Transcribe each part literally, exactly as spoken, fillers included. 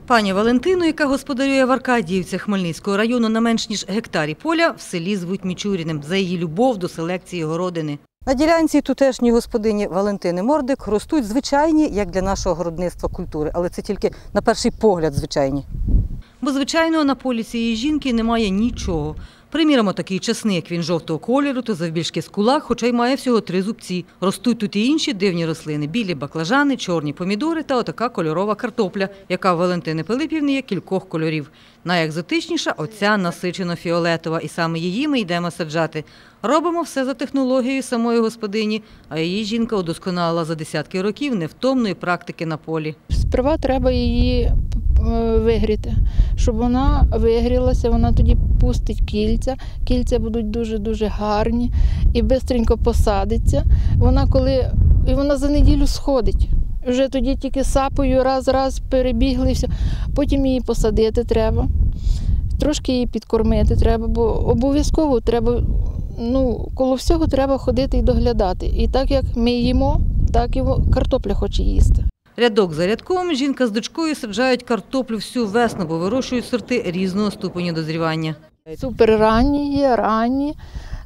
Пані Валентину, яка господарює в Аркадіївцях Хмельницького району на менш ніж гектарі поля, в селі звуть Мічуріним за її любов до селекції городини. На ділянці тутешньої господині Валентини Мордик ростуть звичайні, як для нашого городництва, культури, але це тільки на перший погляд звичайні. Бо, звичайно, на полі цієї жінки немає нічого. Приміримо, такий часник, він жовтого кольору, то завбільшки з кулак, хоча й має всього три зубці. Ростуть тут і інші дивні рослини – білі баклажани, чорні помідори та отака кольорова картопля, яка в Валентини Пилипівни є кількох кольорів. Найекзотичніша – оця насичено-фіолетова, і саме її ми йдемо саджати. Робимо все за технологією самої господині, а її жінка удосконалила за десятки років невтомної практики на полі. Сперва треба її вигріти, щоб вона вигрілася, вона тоді пустить кільця, кільця будуть дуже-дуже гарні і швидко посадиться. Вона коли, і вона за неділю сходить. Вже тоді тільки сапою раз-раз перебігли, все. Потім її посадити треба, трошки її підкормити треба, бо обов'язково треба, ну, коло всього треба ходити і доглядати. І так як ми їмо, так і картопля хоче їсти. Рядок за рядком жінка з дочкою саджають картоплю всю весну, бо вирощують сорти різного ступеню дозрівання. Суперранні є, ранні,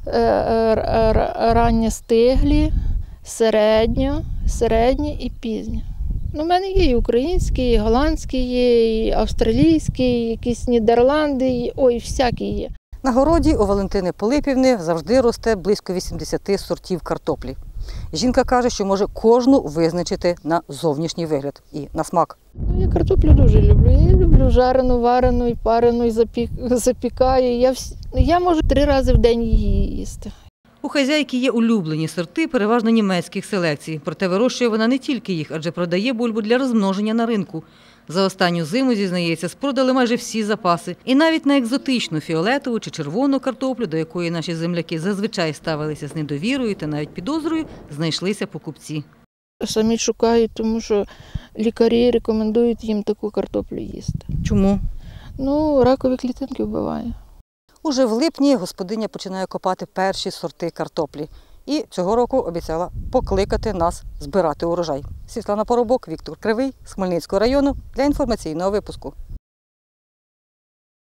ранні стиглі, середньо, середні і пізні. Ну, у мене є і українські, і голландські є, і австралійські, і якісь Нідерланди, і, ой, всякі є. На городі у Валентини Пилипівни завжди росте близько вісімдесят сортів картоплі. Жінка каже, що може кожну визначити на зовнішній вигляд і на смак. Ну, я картоплю дуже люблю. Я люблю жарену, варену, і парену, і запік... запікаю. Я, вс... я можу три рази в день її їсти. У хазяйки є улюблені сорти, переважно німецьких селекцій. Проте вирощує вона не тільки їх, адже продає бульбу для розмноження на ринку. За останню зиму, зізнається, спродали майже всі запаси. І навіть на екзотичну фіолетову чи червону картоплю, до якої наші земляки зазвичай ставилися з недовірою та навіть підозрою, знайшлися покупці. Самі шукають, тому що лікарі рекомендують їм таку картоплю їсти. Чому? Ну, ракові клітинки вбиває. Уже в липні господиня починає копати перші сорти картоплі. І цього року обіцяла покликати нас збирати урожай. Світлана Поробок, Віктор Кривий з Хмельницького району для інформаційного випуску.